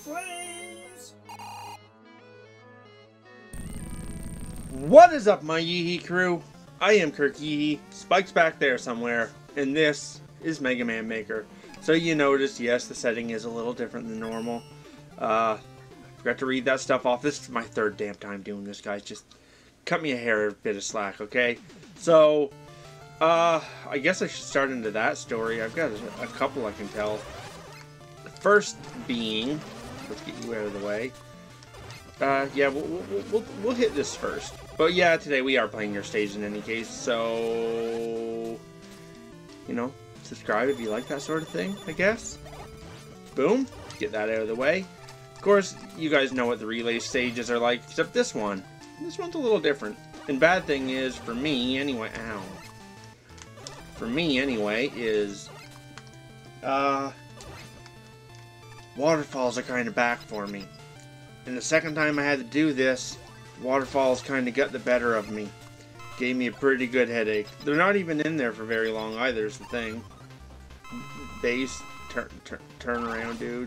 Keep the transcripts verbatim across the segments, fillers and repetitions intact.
Please. What is up, my Yee-Hee crew? I am Kirky. Spike's back there somewhere, and this is Mega Man Maker. So you notice, yes, the setting is a little different than normal. Uh, I forgot to read that stuff off. This is my third damn time doing this, guys. Just cut me a hair, a bit of slack, okay? So, uh, I guess I should start into that story. I've got a, a couple I can tell. The first being, let's get you out of the way. Uh, yeah, we'll, we'll, we'll, we'll hit this first. But yeah, today we are playing your stage in any case, so, you know, subscribe if you like that sort of thing, I guess. Boom, get that out of the way. Of course, you guys know what the relay stages are like, except this one. This one's a little different. And bad thing is, for me, anyway, ow. For me, anyway, is, uh, waterfalls are kind of back for me. And the second time I had to do this, waterfalls kind of got the better of me. Gave me a pretty good headache. They're not even in there for very long either, is the thing. Base, turn, turn, turn around, dude.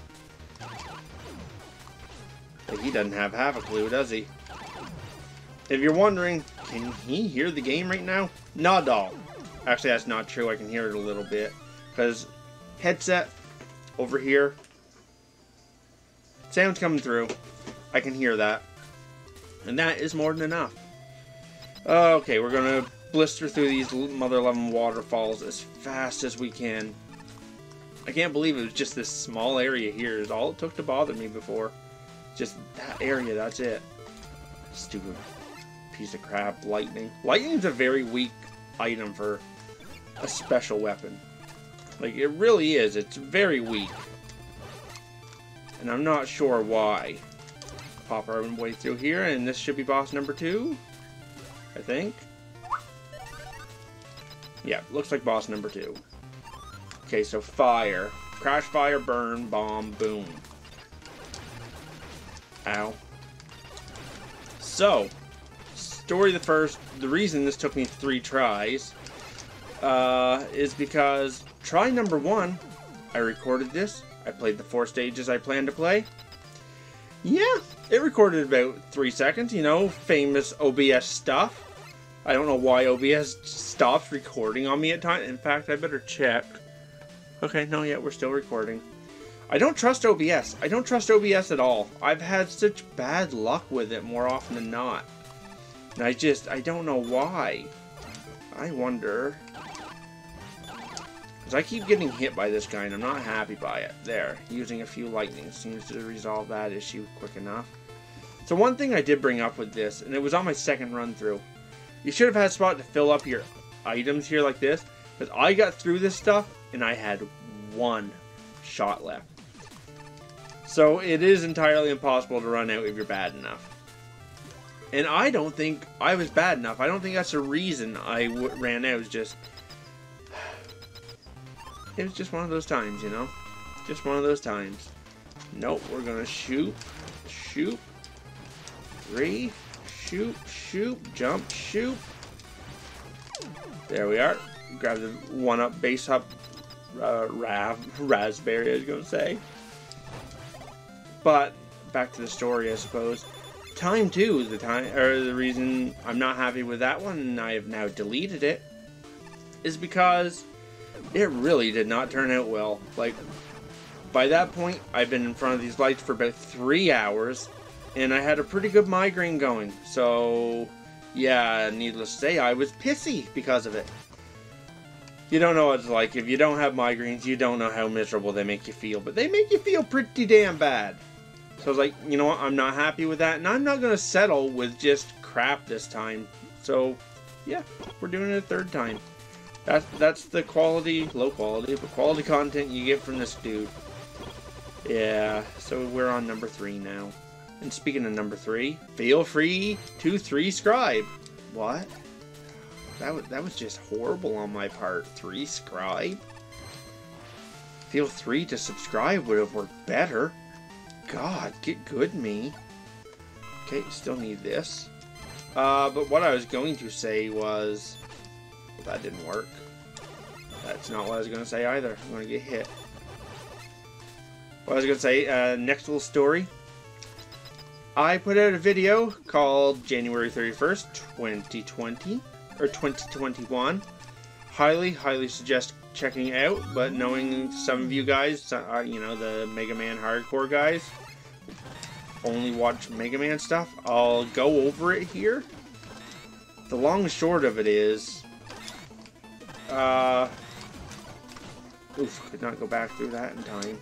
But he doesn't have half a clue, does he? If you're wondering, can he hear the game right now? Not at all. Actually, that's not true. I can hear it a little bit. Because headset over here, sound's coming through. I can hear that. And that is more than enough. Okay, we're going to blister through these mother-loving waterfalls as fast as we can. I can't believe it was just this small area here is all it took to bother me before. Just that area, that's it. Stupid piece of crap, lightning. Lightning's a very weak item for a special weapon. Like, it really is. It's very weak. And I'm not sure why. Pop our way through here, and this should be boss number two, I think. Yeah, looks like boss number two. Okay, so fire. Crash, fire, burn, bomb, boom. Ow. So, story the first, the reason this took me three tries, uh, is because try number one, I recorded this, I played the four stages I planned to play. Yeah, it recorded about three seconds, you know, famous O B S stuff. I don't know why O B S stops recording on me at times. In fact, I better check. Okay, no, yeah, we're still recording. I don't trust O B S. I don't trust O B S at all. I've had such bad luck with it more often than not. And I just, I don't know why. I wonder. I keep getting hit by this guy and I'm not happy by it. There, using a few lightning seems to resolve that issue quick enough. So one thing I did bring up with this, and it was on my second run through, you should have had a spot to fill up your items here like this, because I got through this stuff and I had one shot left. So it is entirely impossible to run out if you're bad enough. And I don't think I was bad enough. I don't think that's the reason I w ran out. It was just... It was just one of those times, you know? Just one of those times. Nope, we're gonna shoot, shoot, three, shoot, shoot, jump, shoot. There we are. Grab the one-up, base-up, uh, rav, raspberry, I was gonna say. But, back to the story, I suppose. Time two, the time, or the reason I'm not happy with that one, and I have now deleted it, is because it really did not turn out well. Like, by that point, I've been in front of these lights for about three hours, and I had a pretty good migraine going. So, yeah, needless to say, I was pissy because of it. You don't know what it's like. If you don't have migraines, you don't know how miserable they make you feel. But they make you feel pretty damn bad. So I was like, you know what, I'm not happy with that, and I'm not going to settle with just crap this time. So, yeah, we're doing it a third time. That's, that's the quality, low quality, but quality content you get from this dude. Yeah, so we're on number three now. And speaking of number three, feel free to three-scribe. What? That was, that was just horrible on my part. Three-scribe? Feel free to subscribe would have worked better. God, get good me. Okay, still need this. Uh, but what I was going to say was... That didn't work. That's not what I was going to say either. I'm going to get hit. What I was going to say, uh, next little story. I put out a video called January thirty-first, twenty twenty, or twenty twenty-one. Highly, highly suggest checking it out, but knowing some of you guys, uh, you know, the Mega Man hardcore guys, only watch Mega Man stuff, I'll go over it here. The long and short of it is, uh, oof, could not go back through that in time.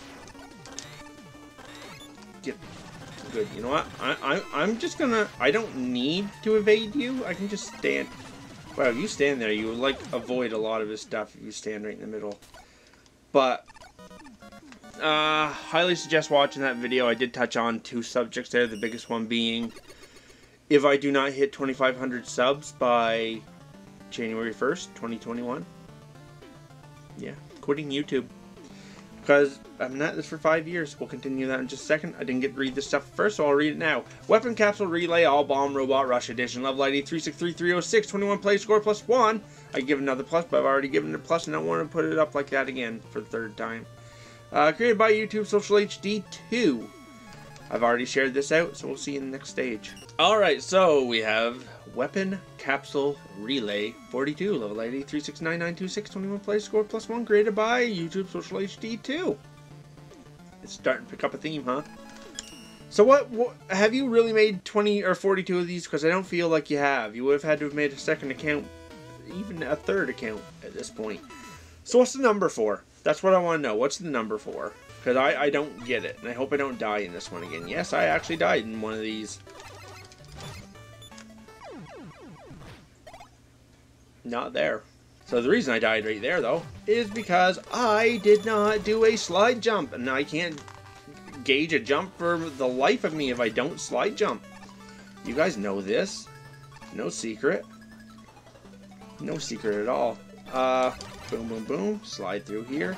Get good. You know what? I, I, I'm just gonna, I don't need to evade you. I can just stand. Wow, you stand there. You like avoid a lot of his stuff if you stand right in the middle. But, uh, highly suggest watching that video. I did touch on two subjects there. The biggest one being, if I do not hit twenty-five hundred subs by January first, twenty twenty-one, yeah, quitting YouTube. Because I've been at this for five years. We'll continue that in just a second. I didn't get to read this stuff first, so I'll read it now. Weapon Capsule Relay All Bomb Robot Rush Edition. Level I D three six three three oh six. twenty-one play score plus one. I give another plus, but I've already given it a plus, and I don't want to put it up like that again for the third time. Uh, created by YouTube Social H D two. I've already shared this out, so we'll see you in the next stage. Alright, so we have Weapon Capsule Relay forty-two, level I D three six nine nine two six, twenty-one play score plus one, created by YouTube Social H D two. It's starting to pick up a theme, huh? So what, what have you really made twenty or forty-two of these? Because I don't feel like you have. You would have had to have made a second account, even a third account at this point. So what's the number for? That's what I want to know. What's the number for? Because I, I don't get it, and I hope I don't die in this one again. Yes, I actually died in one of these. Not there. So the reason I died right there, though, is because I did not do a slide jump, and I can't gauge a jump for the life of me if I don't slide jump. You guys know this. No secret. No secret at all. Uh, boom, boom, boom. Slide through here.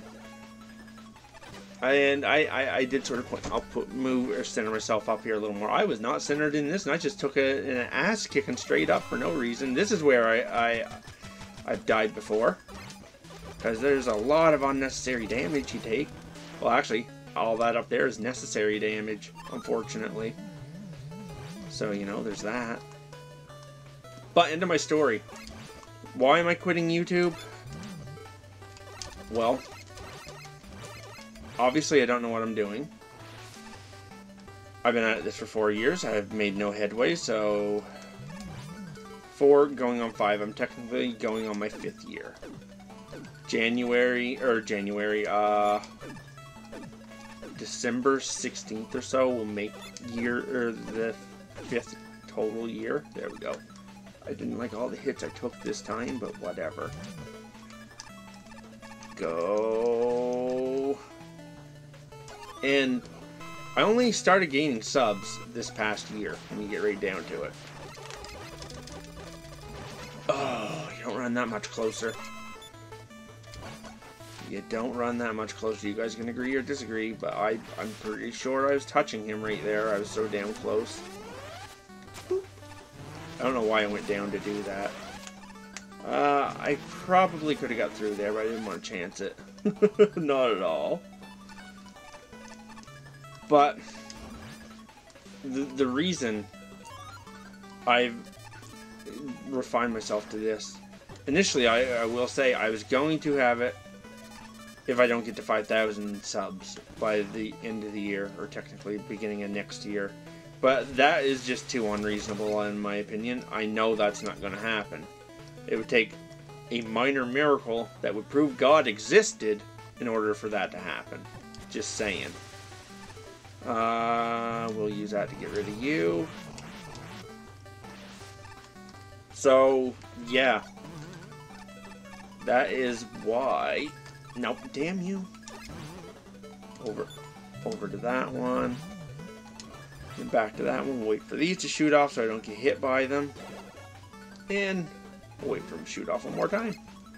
And I, I, I did sort of point, I'll put, move or center myself up here a little more. I was not centered in this, and I just took a, an ass kicking straight up for no reason. This is where I, I, I've died before. Because there's a lot of unnecessary damage you take. Well, actually, all that up there is necessary damage, unfortunately. So, you know, there's that. But, into my story. Why am I quitting YouTube? Well, obviously I don't know what I'm doing. I've been at this for four years. I've made no headway, so... Four going on five. I'm technically going on my fifth year. January, or January, uh... December sixteenth or so will make year, or the fifth total year. There we go. I didn't like all the hits I took this time, but whatever. Go... And I only started gaining subs this past year, when you get right down to it. Oh, you don't run that much closer. You don't run that much closer. You guys can agree or disagree, but I, I'm pretty sure I was touching him right there. I was so damn close. Boop. I don't know why I went down to do that. Uh, I probably could have got through there, but I didn't want to chance it. Not at all. But the, the reason I've refined myself to this, initially I, I will say I was going to have it if I don't get to five thousand subs by the end of the year, or technically beginning of next year. But that is just too unreasonable in my opinion. I know that's not going to happen. It would take a minor miracle that would prove God existed in order for that to happen. Just saying. Uh, we'll use that to get rid of you. So, yeah. That is why... Nope, damn you. Over, over to that one. And back to that one. We'll wait for these to shoot off so I don't get hit by them. And we'll wait for them to shoot off one more time.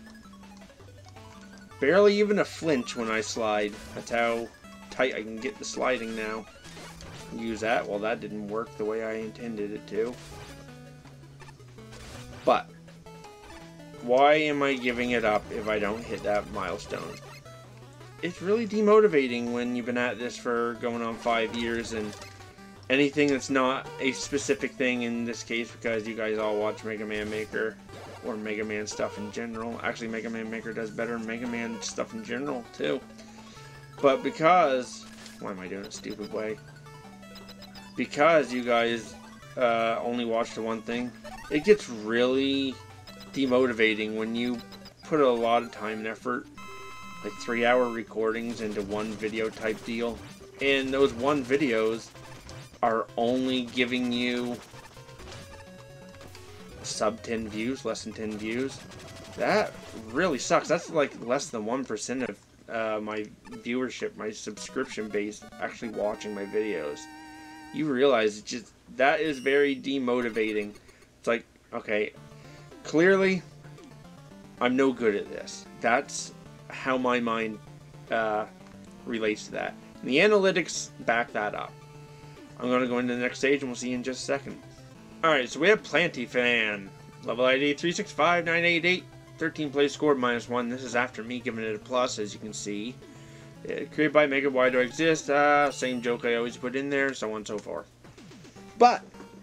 Barely even a flinch when I slide. That's how tight I can get the sliding now. Use that. Well, that didn't work the way I intended it to. But why am I giving it up if I don't hit that milestone? it's really demotivating when you've been at this for going on five years and anything that's not a specific thing in this case, because you guys all watch Mega Man Maker or Mega Man stuff in general. Actually, Mega Man Maker does better than Mega Man stuff in general too. But because, why am I doing it a stupid way? Because you guys uh, only watch the one thing, it gets really demotivating when you put a lot of time and effort, like three hour recordings into one video type deal, and those one videos are only giving you sub ten views, less than ten views. That really sucks. That's like less than one percent of uh, my viewership, my subscription base actually watching my videos. You realize it's just, that is very demotivating. It's like, okay, clearly I'm no good at this. That's how my mind uh, relates to that. And the analytics back that up. I'm going to go into the next stage and we'll see you in just a second. Alright, so we have Planty Fan. Level I D three six five nine eight eight. thirteen play score minus one. This is after me giving it a plus, as you can see. Uh, created by Mega, why do I exist? Uh, same joke I always put in there, so on and so forth. But,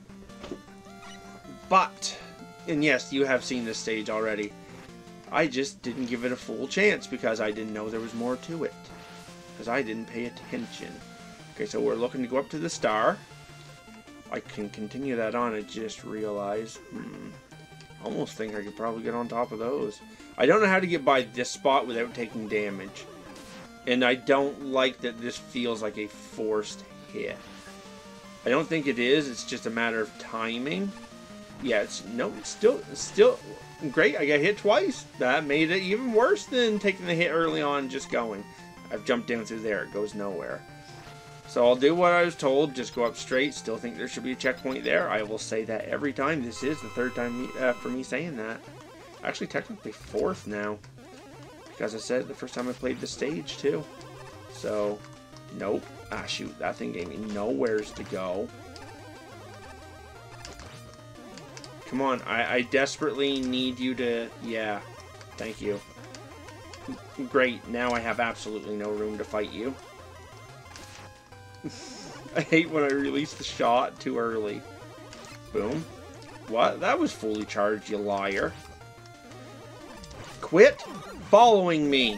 but, and yes, you have seen this stage already. I just didn't give it a full chance because I didn't know there was more to it. Because I didn't pay attention. Okay, so we're looking to go up to the star. I can continue that on, I just realized. Hmm, almost think I could probably get on top of those. I don't know how to get by this spot without taking damage. And I don't like that this feels like a forced hit. I don't think it is, it's just a matter of timing. Yeah, it's, no, it's still, it's still great. I got hit twice. That made it even worse than taking the hit early on and just going. I've jumped down through there, it goes nowhere. So I'll do what I was told, just go up straight. Still think there should be a checkpoint there. I will say that every time. This is the third time uh, for me saying that. Actually, technically fourth now. Because I said it the first time I played the stage too. So, nope. Ah, shoot. That thing gave me nowheres to go. Come on. I, I desperately need you to... Yeah. Thank you. Great. Now I have absolutely no room to fight you. I hate when I release the shot too early. Boom. What? That was fully charged, you liar. Quit following me.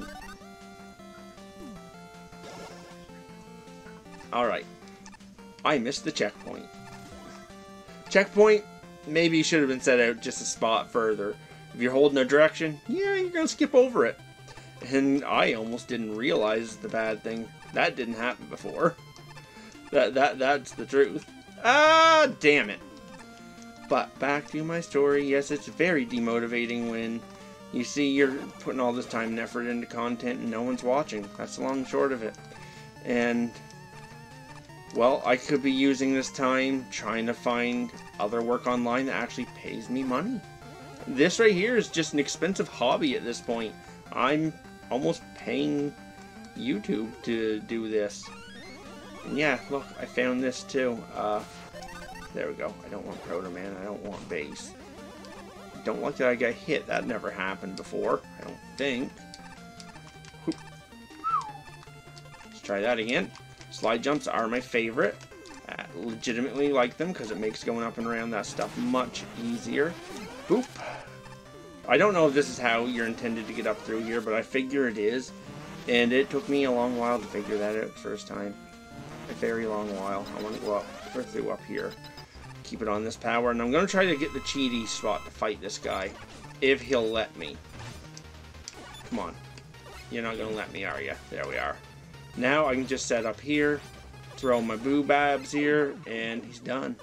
Alright. I missed the checkpoint. Checkpoint maybe should have been set out just a spot further. If you're holding a direction, yeah, you're going to skip over it. And I almost didn't realize the bad thing. That didn't happen before. That, that, that's the truth. Ah, damn it. But back to my story. Yes, it's very demotivating when you see you're putting all this time and effort into content and no one's watching. That's the long and short of it. And, well, I could be using this time trying to find other work online that actually pays me money. This right here is just an expensive hobby at this point. I'm almost paying YouTube to do this. And yeah, look, I found this too. Uh, there we go. I don't want Proto Man. I don't want base. Don't like that I got hit. That never happened before. I don't think. Whoop. Let's try that again. Slide jumps are my favorite. I legitimately like them because it makes going up and around that stuff much easier. Boop. I don't know if this is how you're intended to get up through here, but I figure it is. And it took me a long while to figure that out the first time. A very long while. I want to go up, or through up here. Keep it on this power, and I'm going to try to get the cheaty spot to fight this guy. If he'll let me. Come on. You're not going to let me, are you? There we are. Now I can just set up here, throw my boo babs here, and he's done.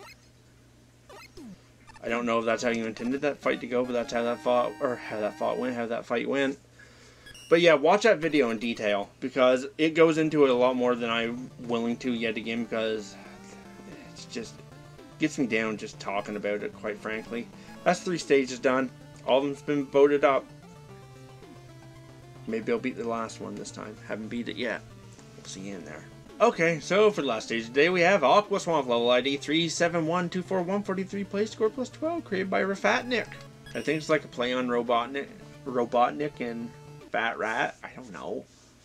I don't know if that's how you intended that fight to go, but that's how that fought, or how that fought went, how that fight went. But yeah, watch that video in detail, because it goes into it a lot more than I'm willing to yet again, because it's just, gets me down just talking about it, quite frankly. That's three stages done. All of them's been voted up. Maybe I'll beat the last one this time. Haven't beat it yet. We'll see you in there. Okay, so for the last stage today, we have Aqua Swamp, level I D three seven one two four one four three, play score plus twelve, created by Refatnik. I think it's like a play on Robotnik, Robotnik and Fat Rat. I don't know.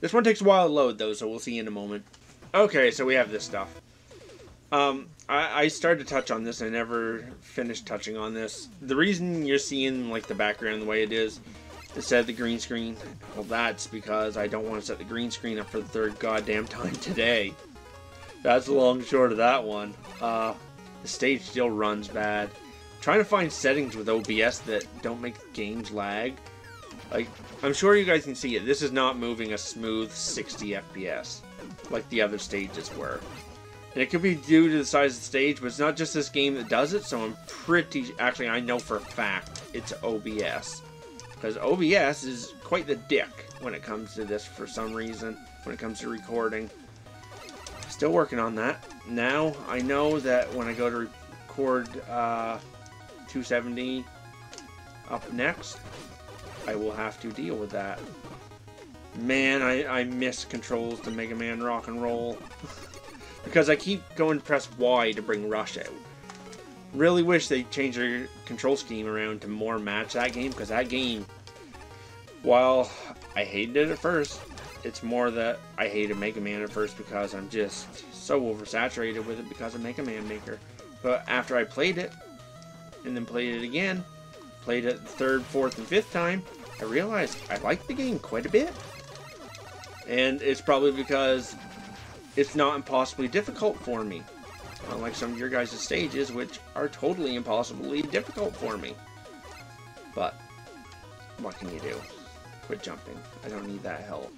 This one takes a while to load, though, so we'll see in a moment. Okay, so we have this stuff. Um, I, I started to touch on this. I never finished touching on this. The reason you're seeing, like, the background the way it is, instead of the green screen, well, that's because I don't want to set the green screen up for the third goddamn time today. That's the long and short of that one. Uh, the stage still runs bad. I'm trying to find settings with O B S that don't make games lag. Like, I'm sure you guys can see it. This is not moving a smooth sixty F P S like the other stages were. And it could be due to the size of the stage, but it's not just this game that does it, so I'm pretty... Actually, I know for a fact it's O B S. Because O B S is quite the dick when it comes to this for some reason, when it comes to recording. Still working on that. Now, I know that when I go to record uh, two seventy up next, I will have to deal with that. Man, I, I miss controls to Mega Man Rock and Roll. Because I keep going to press Y to bring Rush out. Really wish they changed their control scheme around to more match that game, because that game, while I hated it at first, it's more that I hated Mega Man at first because I'm just so oversaturated with it because of Mega Man Maker. But after I played it, and then played it again, played it the third, fourth, and fifth time, I realized I liked the game quite a bit. And it's probably because it's not impossibly difficult for me. Unlike some of your guys' stages, which are totally impossibly difficult for me. But, what can you do? Quit jumping. I don't need that help.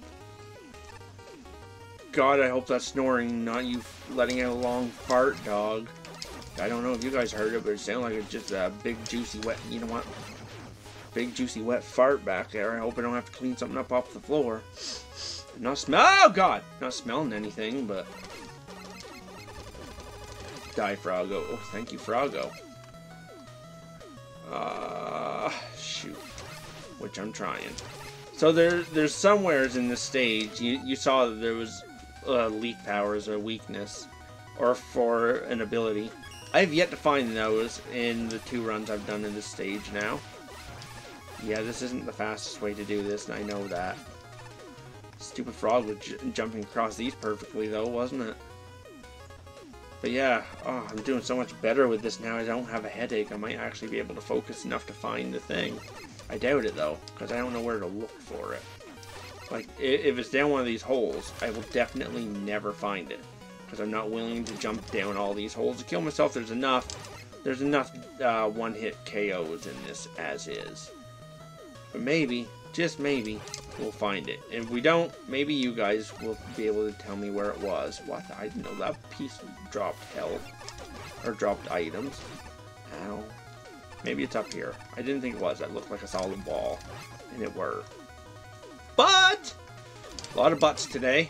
God, I hope that's snoring, not you letting out a long fart, dog. I don't know if you guys heard it, but it sounded like it's just a big, juicy, wet, you know what? Big, juicy, wet fart back there. I hope I don't have to clean something up off the floor. Not smell. Oh, God! Not smelling anything, but... Die, Froggo. Oh, thank you, Froggo. Uh, shoot. Which I'm trying. So there, there's somewheres in this stage, you, you saw that there was uh, leak powers or weakness, or for an ability. I have yet to find those in the two runs I've done in this stage now. Yeah, this isn't the fastest way to do this, and I know that. Stupid frog was j jumping across these perfectly, though, wasn't it? But yeah, oh, I'm doing so much better with this now. I don't have a headache. I might actually be able to focus enough to find the thing. I doubt it, though, because I don't know where to look for it. Like, if it's down one of these holes, I will definitely never find it, because I'm not willing to jump down all these holes to kill myself. There's enough, there's enough uh, one-hit K Os in this as is. But maybe, just maybe, we'll find it. And if we don't, maybe you guys will be able to tell me where it was. What? I didn't know that piece dropped health. Or dropped items. Ow. Maybe it's up here. I didn't think it was. That looked like a solid wall. And it were. But! A lot of butts today.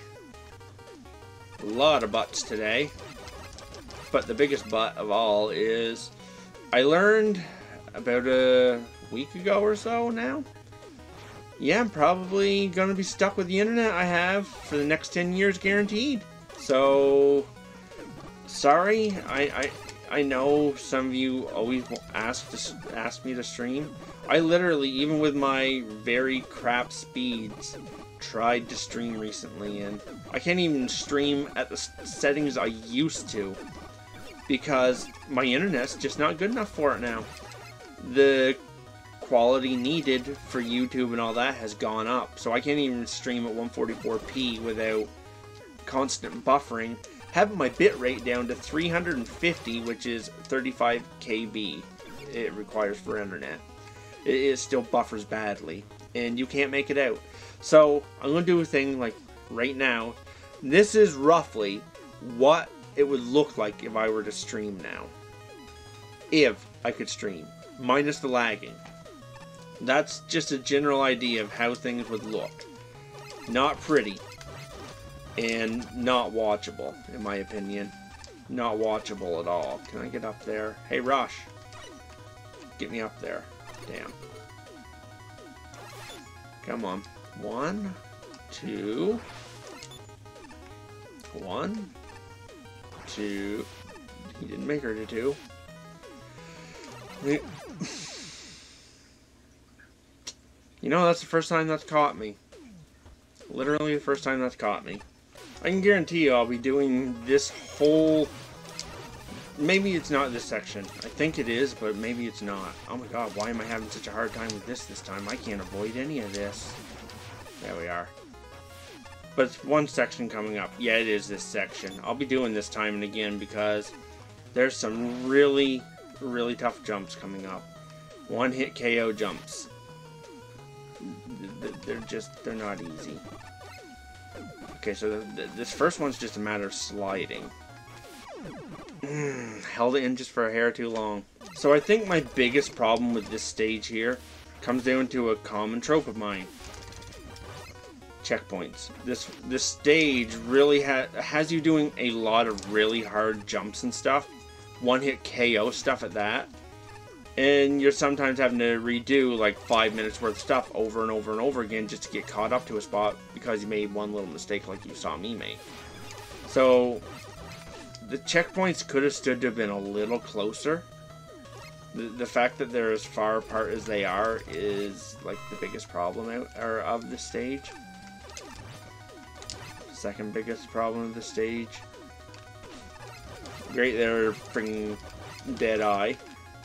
A lot of butts today. But the biggest butt of all is... I learned about a week ago or so now. Yeah, I'm probably going to be stuck with the internet I have for the next ten years guaranteed. So, sorry. I, I, I know some of you always ask, to, ask me to stream. I literally, even with my very crap speeds, tried to stream recently. And I can't even stream at the settings I used to. Because my internet's just not good enough for it now. The quality needed for YouTube and all that has gone up, so I can't even stream at one forty-four p without constant buffering. Having my bitrate down to three hundred fifty, which is thirty-five K B, it requires for internet. It, it still buffers badly, and you can't make it out. So I'm gonna do a thing like right now. This is roughly what it would look like if I were to stream now. If I could stream, minus the lagging. That's just a general idea of how things would look. Not pretty. And not watchable, in my opinion. Not watchable at all. Can I get up there? Hey, Rush. Get me up there. Damn. Come on. One. Two. One. Two. He didn't make her to two. You know, that's the first time that's caught me. Literally the first time that's caught me. I can guarantee you I'll be doing this whole... Maybe it's not this section. I think it is, but maybe it's not. Oh my god, why am I having such a hard time with this this time? I can't avoid any of this. There we are. But it's one section coming up. Yeah, it is this section. I'll be doing this time and again because there's some really, really tough jumps coming up. One-hit K O jumps. They're just, they're not easy. Okay, so the, the, this first one's just a matter of sliding. Mm, held it in just for a hair too long. So I think my biggest problem with this stage here comes down to a common trope of mine. Checkpoints. This this stage really ha has you doing a lot of really hard jumps and stuff. One-hit K O stuff at that. And you're sometimes having to redo like five minutes worth of stuff over and over and over again just to get caught up to a spot because you made one little mistake like you saw me make. So the checkpoints could have stood to have been a little closer. The, the fact that they're as far apart as they are is like the biggest problem out or of the stage. Second biggest problem of the stage. Great, they're freaking dead eye.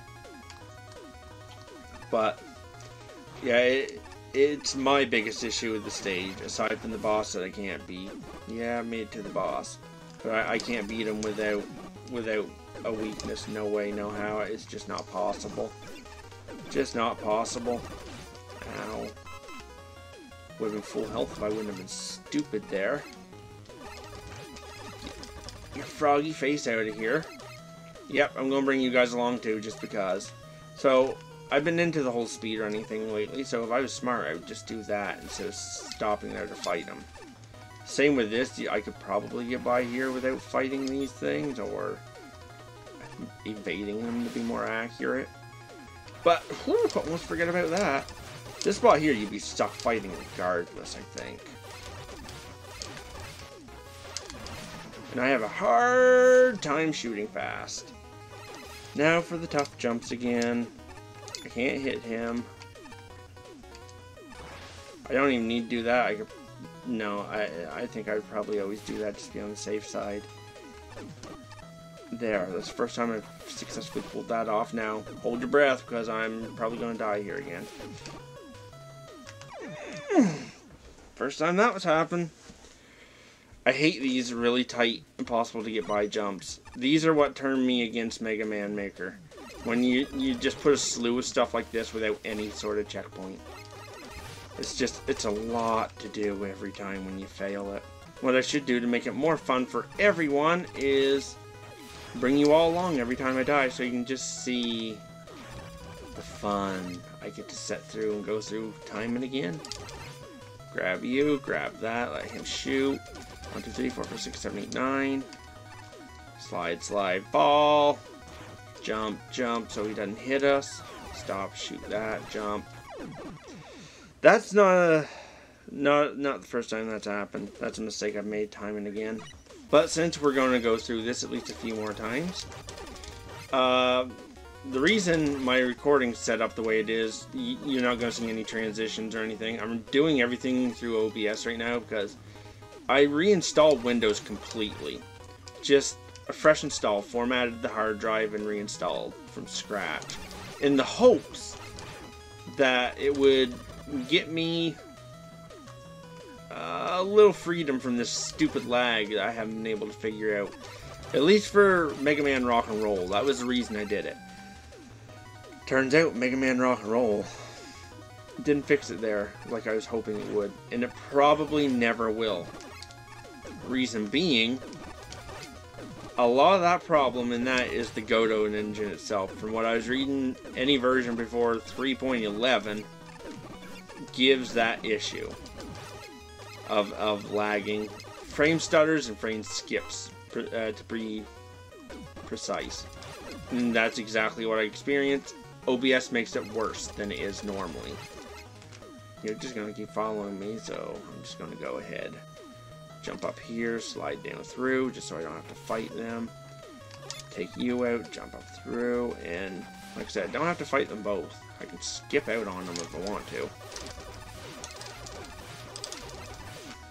But yeah, it, it's my biggest issue with the stage, aside from the boss that I can't beat. Yeah, I made it to the boss, but I, I can't beat him without without a weakness. No way, no how. It's just not possible. Just not possible. Ow. Would have been full health if I wouldn't have been stupid there. Get your froggy face out of here. Yep, I'm gonna bring you guys along too, just because. So I've been into the whole speedrunning thing lately, so if I was smart, I would just do that instead of stopping there to fight them. Same with this, I could probably get by here without fighting these things, or evading them to be more accurate. But, whew, almost forget about that. This spot here, you'd be stuck fighting regardless, I think. And I have a hard time shooting fast. Now for the tough jumps again. I can't hit him. I don't even need to do that. I could, no, I I think I would probably always do that just to be on the safe side. There, that's the first time I've successfully pulled that off. Now, hold your breath because I'm probably going to die here again. First time that was happened. I hate these really tight, impossible to get by jumps. These are what turn me against Mega Man Maker. When you, you just put a slew of stuff like this without any sort of checkpoint. It's just, it's a lot to do every time when you fail it. What I should do to make it more fun for everyone is bring you all along every time I die so you can just see the fun I get to set through and go through time and again. Grab you, grab that, let him shoot. one, two, three, four, five, six, seven, eight, nine. Slide, slide, ball. Jump, jump, so he doesn't hit us. Stop, shoot that, jump. That's not a, not not the first time that's happened. That's a mistake I've made time and again. But since we're going to go through this at least a few more times, uh, the reason my recording's set up the way it is, you're not going to see any transitions or anything. I'm doing everything through O B S right now because I reinstalled Windows completely. Just a fresh install, formatted the hard drive and reinstalled from scratch in the hopes that it would get me uh, a little freedom from this stupid lag that I haven't been able to figure out. At least for Mega Man Rock and Roll. That was the reason I did it. Turns out Mega Man Rock and Roll didn't fix it there like I was hoping it would, and it probably never will. Reason being, a lot of that problem in that is the Godot engine itself. From what I was reading, any version before three point eleven gives that issue of, of lagging. Frame stutters and frame skips, uh, to be precise. And that's exactly what I experienced. O B S makes it worse than it is normally. You're just going to keep following me, so I'm just going to go ahead. Jump up here, slide down through, just so I don't have to fight them. Take you out, jump up through, and like I said, I don't have to fight them both. I can skip out on them if I want to.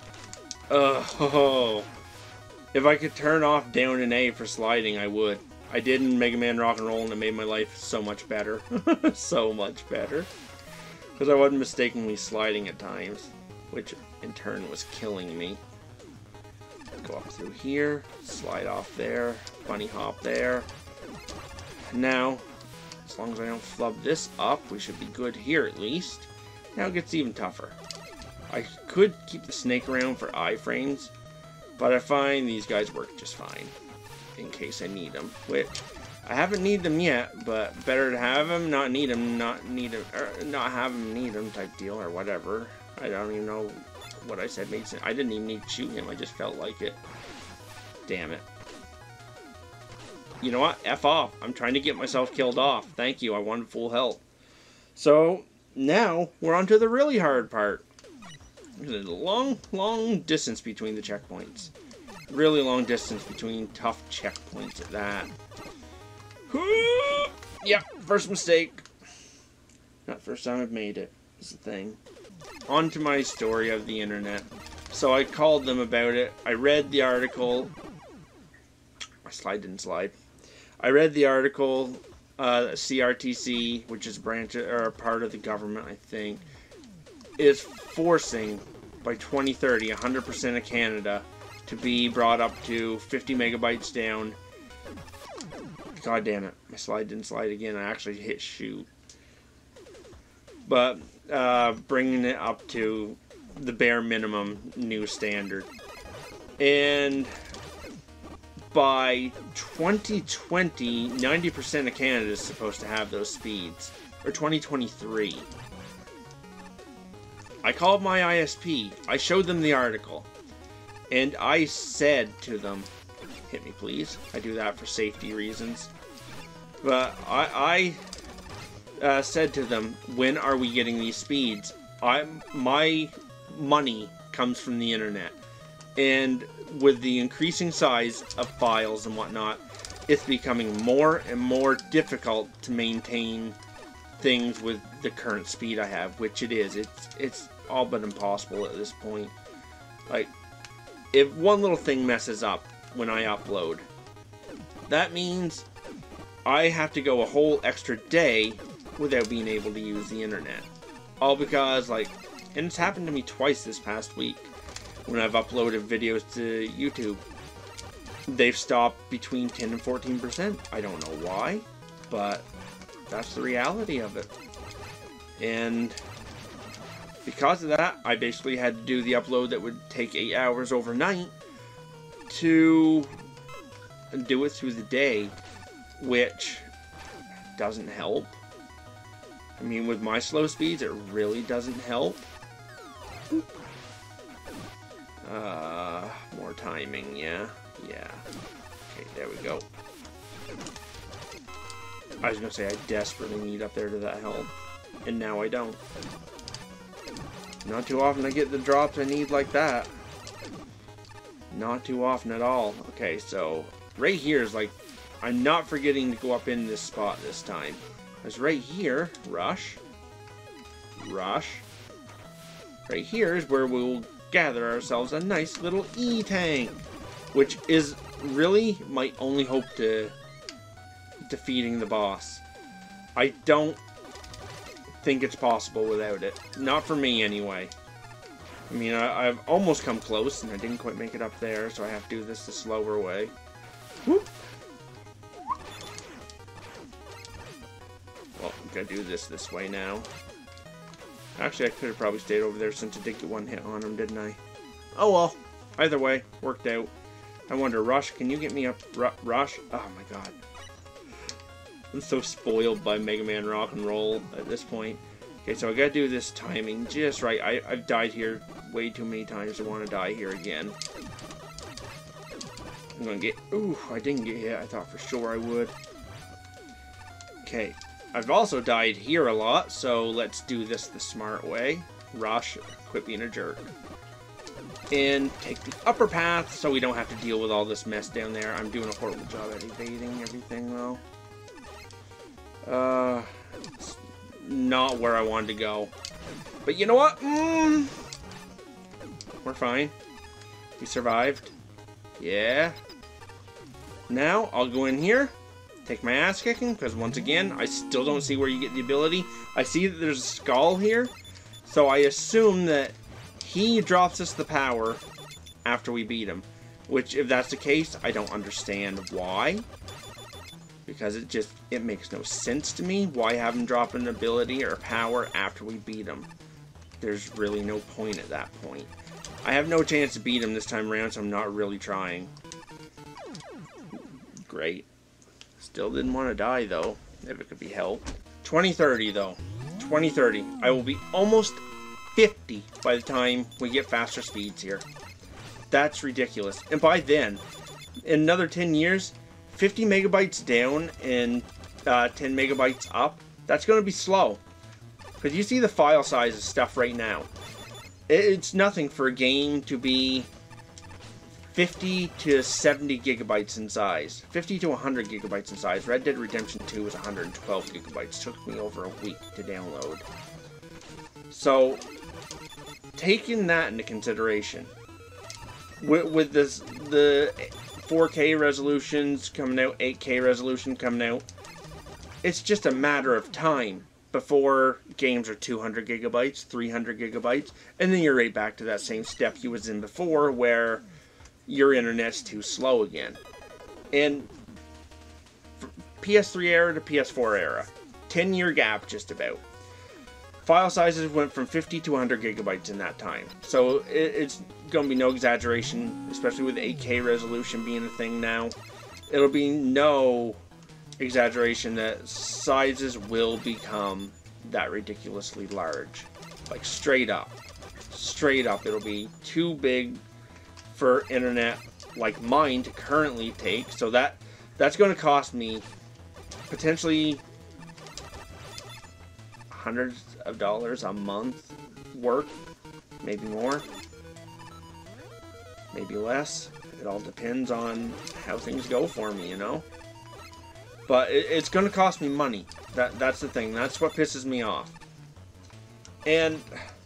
Oh, if I could turn off down and A for sliding, I would. I did in Mega Man Rock and Roll, and it made my life so much better. So much better. Because I wasn't mistakenly sliding at times, which in turn was killing me. Go up through here, slide off there, bunny hop there. Now, as long as I don't flub this up, we should be good here at least. Now it gets even tougher. I could keep the snake around for iframes, but I find these guys work just fine in case I need them. Which I haven't need them yet, but better to have them, not need them, not need them, or not have them, need them type deal or whatever. I don't even know what I said made sense. I didn't even need to shoot him. I just felt like it. Damn it. You know what? F off. I'm trying to get myself killed off. Thank you. I wanted full health. So now we're on to the really hard part. There's a long, long distance between the checkpoints. Really long distance between tough checkpoints at that. Yep, first mistake. Not first time I've made it, is the thing. On to my story of the internet. So I called them about it. I read the article. My slide didn't slide. I read the article. Uh, C R T C, which is a branch or a part of the government, I think, is forcing by twenty thirty one hundred percent of Canada to be brought up to fifty megabytes down. God damn it, my slide didn't slide again. I actually hit shoot. But uh, bringing it up to the bare minimum new standard. And by twenty twenty, ninety percent of Canada is supposed to have those speeds. Or twenty twenty-three. I called my I S P. I showed them the article. And I said to them, hit me please. I do that for safety reasons. But I, I uh, said to them, when are we getting these speeds? I, my money comes from the internet. And with the increasing size of files and whatnot, it's becoming more and more difficult to maintain things with the current speed I have, which it is. It's, it's all but impossible at this point. Like, if one little thing messes up when I upload, that means I have to go a whole extra day without being able to use the internet. All because, like, and it's happened to me twice this past week when I've uploaded videos to YouTube. They've stopped between ten and fourteen percent. I don't know why, but that's the reality of it. And because of that, I basically had to do the upload that would take eight hours overnight to do it through the day, which doesn't help. I mean, with my slow speeds, it really doesn't help. Uh, more timing, yeah. Yeah. Okay, there we go. I was gonna say I desperately need up there to that help, and now I don't. Not too often I get the drops I need like that. Not too often at all. Okay, so right here is like, I'm not forgetting to go up in this spot this time. Because right here, rush, rush. Right here is where we'll gather ourselves a nice little E-tank, which is really my only hope to defeating the boss. I don't think it's possible without it. Not for me, anyway. I mean, I, I've almost come close, and I didn't quite make it up there, so I have to do this the slower way. Whoop. Well, I'm gonna do this this way now. Actually, I could have probably stayed over there since I did get one hit on him, didn't I? Oh well. Either way, worked out. I wonder, Rush, can you get me up? Ru Rush? Oh my god. I'm so spoiled by Mega Man Rock and Roll at this point. Okay, so I gotta do this timing just right. I, I've died here way too many times to want to die here again. I'm gonna get... Ooh, I didn't get hit. I thought for sure I would. Okay. I've also died here a lot, so let's do this the smart way. Rush, quit being a jerk. And take the upper path so we don't have to deal with all this mess down there. I'm doing a horrible job at evading everything, though. Uh, it's not where I wanted to go. But you know what? Mm, we're fine. We survived. Yeah. Now, I'll go in here, take my ass kicking, because once again, I still don't see where you get the ability. I see that there's a skull here, so I assume that he drops us the power after we beat him. Which, if that's the case, I don't understand why. Because it just, it makes no sense to me. Why have him drop an ability or power after we beat him? There's really no point at that point. I have no chance to beat him this time around, so I'm not really trying. Great. Still didn't want to die, though, if it could be helped. twenty thirty, though. twenty thirty. I will be almost fifty by the time we get faster speeds here. That's ridiculous. And by then, in another ten years, fifty megabytes down and uh, ten megabytes up, that's going to be slow. Because you see the file size of stuff right now. It's nothing for a game to be fifty to seventy gigabytes in size. fifty to one hundred gigabytes in size. Red Dead Redemption two was one hundred twelve gigabytes. Took me over a week to download. So, taking that into consideration, with, with this, the four K resolutions coming out, eight K resolution coming out, it's just a matter of time before games are two hundred gigabytes, three hundred gigabytes, and then you're right back to that same step you was in before where your internet's too slow again. And P S three era to P S four era, ten year gap just about. File sizes went from fifty to one hundred gigabytes in that time. So it, it's going to be no exaggeration, especially with eight K resolution being a thing now. It'll be no exaggeration that sizes will become that ridiculously large. Like straight up. Straight up, it'll be too big for internet like mine to currently take. So that that's going to cost me potentially hundreds of dollars a month work, maybe more, maybe less. It all depends on how things go for me, you know. But it, it's going to cost me money. That that's the thing. That's what pisses me off. And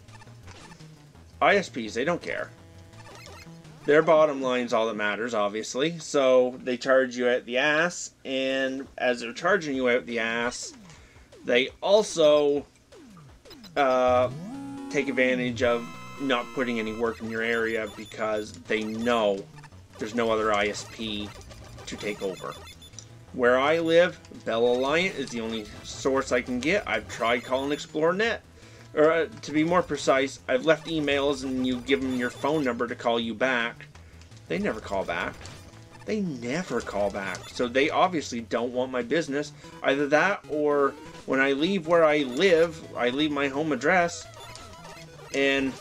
I S Ps, they don't care. Their bottom line's all that matters, obviously. So they charge you out the ass, and as they're charging you out the ass, they also uh, take advantage of not putting any work in your area because they know there's no other I S P to take over. Where I live, Bell Alliant is the only source I can get. I've tried calling Explore Net. Or, uh, to be more precise, I've left emails and you give them your phone number to call you back. They never call back. They never call back. So they obviously don't want my business. Either that or when I leave where I live, I leave my home address and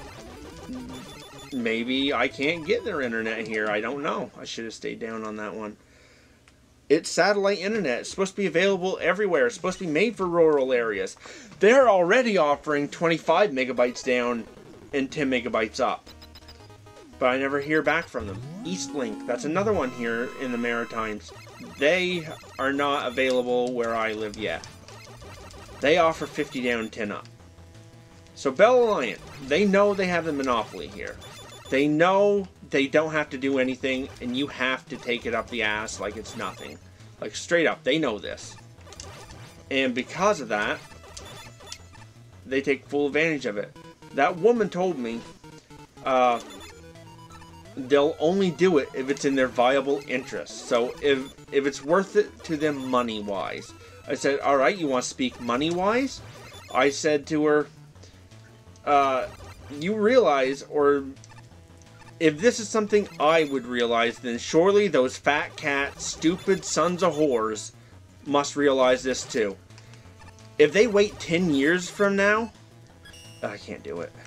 maybe I can't get their internet here. I don't know. I should have stayed down on that one. It's satellite internet. It's supposed to be available everywhere. It's supposed to be made for rural areas. They're already offering twenty-five megabytes down and ten megabytes up. But I never hear back from them. Eastlink, that's another one here in the Maritimes. They are not available where I live yet. They offer fifty down, ten up. So Bell Alliant, they know they have the monopoly here. They know they don't have to do anything, and you have to take it up the ass like it's nothing. Like, straight up, they know this. And because of that, they take full advantage of it. That woman told me uh, they'll only do it if it's in their viable interest. So if, if it's worth it to them money-wise. I said, alright, you want to speak money-wise? I said to her, uh, you realize, or if this is something I would realize, then surely those fat cat, stupid sons of whores must realize this too. If they wait ten years from now, I can't do it.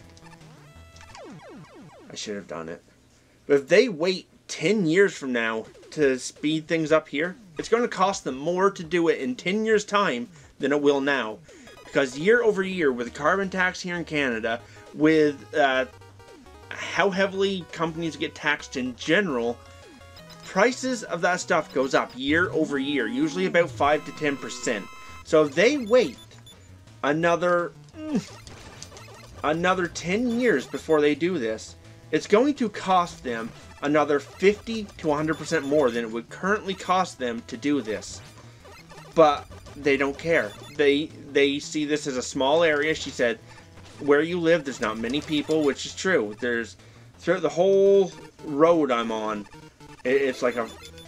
I should have done it. But if they wait ten years from now to speed things up here, it's going to cost them more to do it in ten years' time than it will now. Because year over year, with the carbon tax here in Canada, with uh, how heavily companies get taxed in general, prices of that stuff goes up year over year, usually about five to ten percent. So if they wait another another ten years before they do this, It's going to cost them another fifty to one hundred percent more than it would currently cost them to do this. But they don't care. They they see this as a small area. She said, where you live, there's not many people, which is true. There's, throughout the whole road I'm on, it's like a,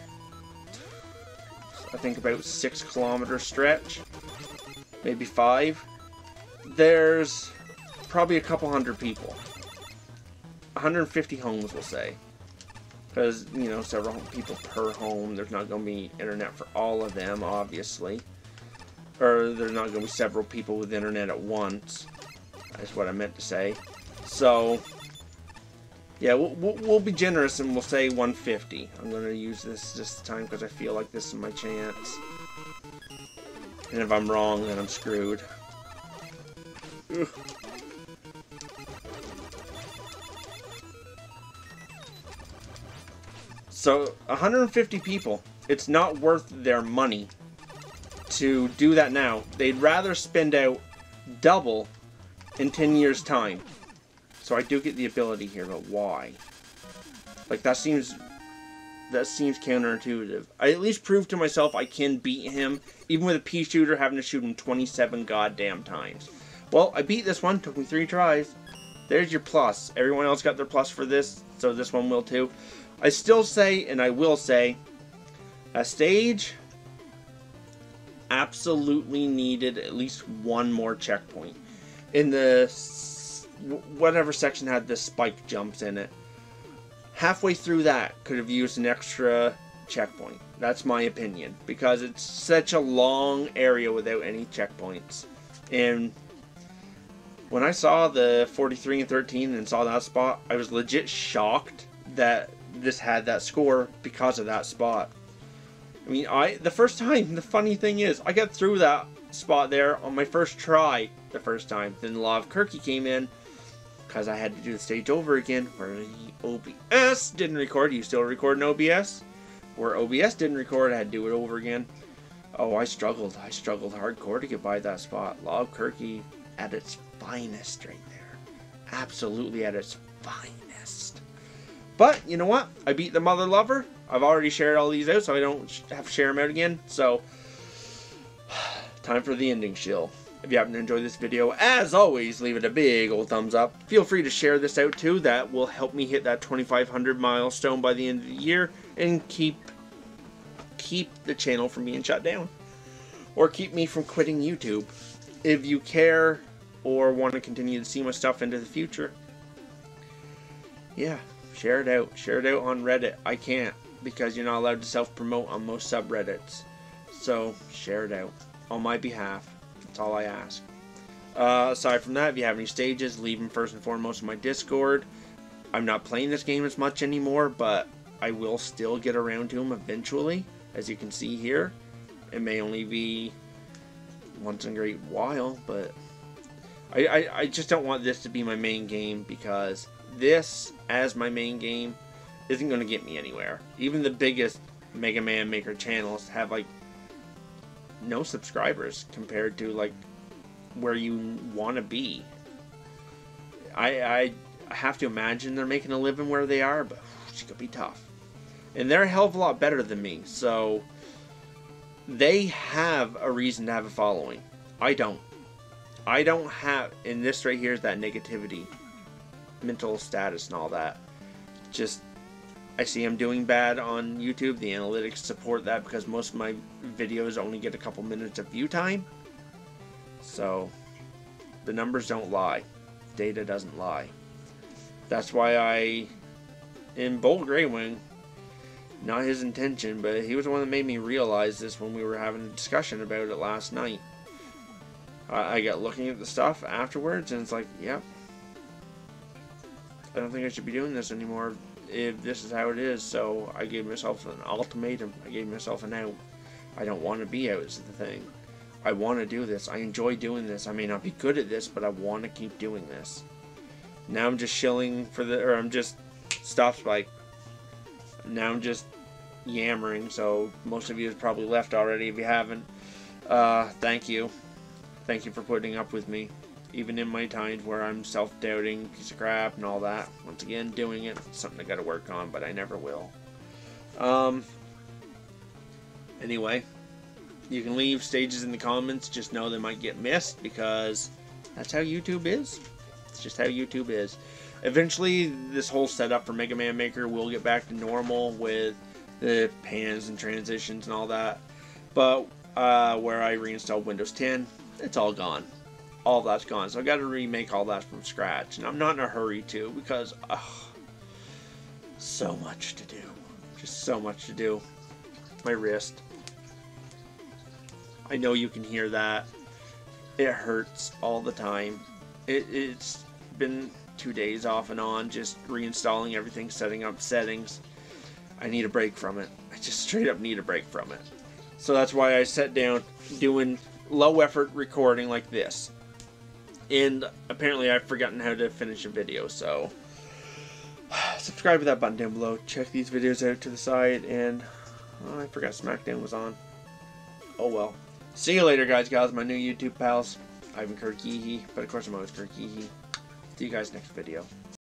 I think about six kilometer stretch, maybe five. There's probably a couple hundred people. one hundred fifty homes, we'll say. Because, you know, several people per home. There's not going to be internet for all of them, obviously. Or there's not going to be several people with internet at once. That's what I meant to say. So, yeah, we'll, we'll, we'll be generous and we'll say one hundred fifty. I'm going to use this this time because I feel like this is my chance. And if I'm wrong, then I'm screwed. Ugh. So, one hundred fifty people. It's not worth their money to do that now. They'd rather spend out double in ten years' time. So I do get the ability here, but why? Like, that seems... That seems counterintuitive. I at least proved to myself I can beat him, even with a pea shooter having to shoot him twenty-seven goddamn times. Well, I beat this one. Took me three tries. There's your plus. Everyone else got their plus for this, so this one will too. I still say, and I will say, a stage absolutely needed at least one more checkpoint. In the whatever section had the spike jumps in it, halfway through that could have used an extra checkpoint. That's my opinion, because it's such a long area without any checkpoints. And when I saw the forty-three and thirteen and saw that spot, I was legit shocked that this had that score because of that spot. I mean, I the first time, the funny thing is, I got through that spot there on my first try the first time. Then the Law of Kirky came in, because I had to do the stage over again, where the O B S didn't record. You still record in O B S? Where O B S didn't record, I had to do it over again. Oh, I struggled. I struggled hardcore to get by that spot. Law of Kirky at its finest right there. Absolutely at its finest. But, you know what? I beat the Mother Lover. I've already shared all these out, so I don't have to share them out again. So, time for the ending shill. If you happen to enjoy this video, as always, leave it a big old thumbs up. Feel free to share this out too. That will help me hit that twenty-five hundred milestone by the end of the year and keep keep the channel from being shut down. Or keep me from quitting YouTube. If you care or want to continue to see my stuff into the future, yeah, share it out. Share it out on Reddit. I can't, because you're not allowed to self-promote on most subreddits. So, share it out on my behalf. That's all I ask. Uh, aside from that, if you have any stages, leave them first and foremost in my Discord. I'm not playing this game as much anymore, but I will still get around to them eventually. As you can see here, it may only be once in a great while, but I, I, I just don't want this to be my main game, because this, as my main game, isn't going to get me anywhere. Even the biggest Mega Man Maker channels have, like, no subscribers compared to, like, where you want to be. I, I have to imagine they're making a living where they are, but it's going to be tough. And they're a hell of a lot better than me, so they have a reason to have a following. I don't. I don't have, and this right here is that negativity, mental status and all that. Just, I see I'm doing bad on YouTube. The analytics support that, because most of my videos only get a couple minutes of view time. So, the numbers don't lie. Data doesn't lie. That's why I, in Bold Grey Wing, not his intention, but he was the one that made me realize this when we were having a discussion about it last night. I, I got looking at the stuff afterwards, and it's like, yep. I don't think I should be doing this anymore if this is how it is. So I gave myself an ultimatum. I gave myself an out. I don't want to be out, is the thing. I want to do this. I enjoy doing this. I may not be good at this, but I want to keep doing this. Now I'm just shilling for the, or I'm just stop spike. Now I'm just yammering, so most of you have probably left already if you haven't. Uh, thank you. Thank you for putting up with me. even in my times where I'm self-doubting, piece of crap, and all that. Once again, doing it, it's something I gotta work on, but I never will. Um, anyway, you can leave stages in the comments, just know they might get missed, because that's how YouTube is. It's just how YouTube is. Eventually, this whole setup for Mega Man Maker will get back to normal with the pans and transitions and all that. But uh, where I reinstalled Windows ten, it's all gone. All that's gone. So I got to remake all that from scratch. And I'm not in a hurry to, because ugh, so much to do. Just so much to do. My wrist. I know you can hear that. It hurts all the time. It, it's been two days off and on, just reinstalling everything, setting up settings. I need a break from it. I just straight up need a break from it. So that's why I sat down doing low effort recording like this. And apparently I've forgotten how to finish a video, so subscribe to that button down below. Check these videos out to the side, and oh, I forgot SmackDown was on. Oh well. See you later, guys, gals, my new YouTube pals. I've been Kirky, but of course I'm always Kirky. See you guys next video.